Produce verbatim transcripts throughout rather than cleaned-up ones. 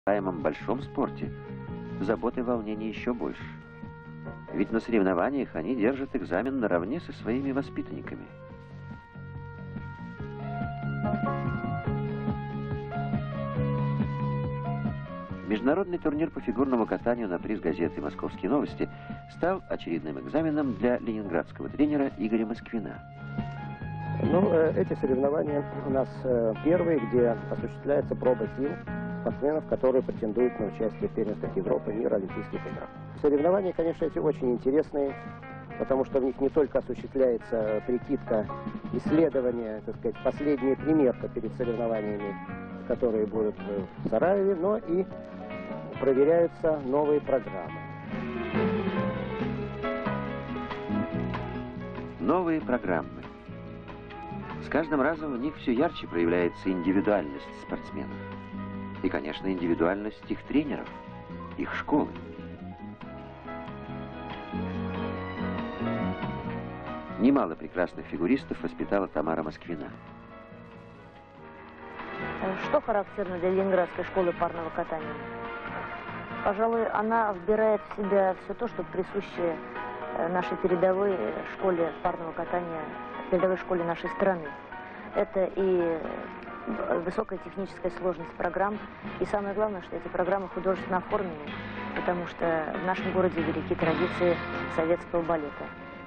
в большом спорте заботы и волнений еще больше. Ведь на соревнованиях они держат экзамен наравне со своими воспитанниками. Международный турнир по фигурному катанию на приз газеты «Московские новости» стал очередным экзаменом для ленинградского тренера Игоря Москвина. Ну, эти соревнования у нас первые, где осуществляется проба сил спортсменов, которые претендуют на участие в первенствах Европы, мира, Олимпийских играх. Соревнования, конечно, эти очень интересные, потому что в них не только осуществляется прикидка, исследование, так сказать, последняя примерка перед соревнованиями, которые будут в Сараеве, но и проверяются новые программы. Новые программы. С каждым разом в них все ярче проявляется индивидуальность спортсменов. И, конечно, индивидуальность их тренеров, их школы. Немало прекрасных фигуристов воспитала Тамара Москвина. Что характерно для ленинградской школы парного катания? Пожалуй, она вбирает в себя все то, что присуще нашей передовой школе парного катания, передовой школе нашей страны. Это и высокая техническая сложность программ, и самое главное, что эти программы художественно оформлены, потому что в нашем городе велики традиции советского балета.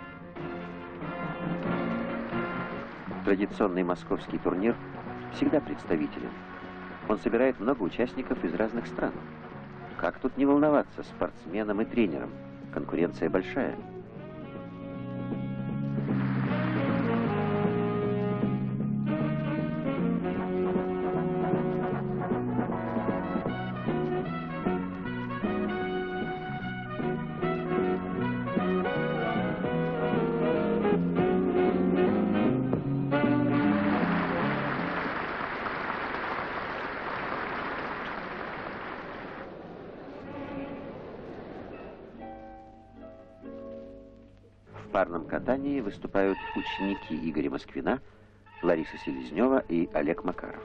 Традиционный московский турнир всегда представителен. Он собирает много участников из разных стран. Как тут не волноваться спортсменам и тренерам? Конкуренция большая. В парном катании выступают ученики Игоря Москвина, Лариса Селезнева и Олег Макаров.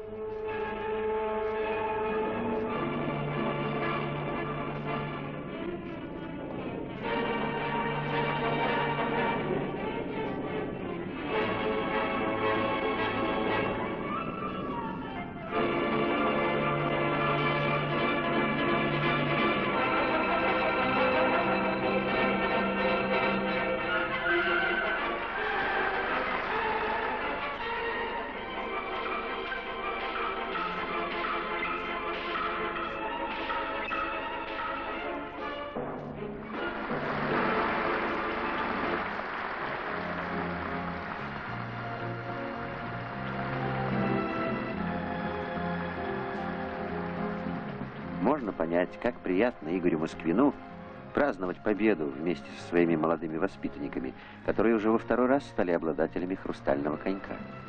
Можно понять, как приятно Игорю Москвину праздновать победу вместе со своими молодыми воспитанниками, которые уже во второй раз стали обладателями хрустального конька.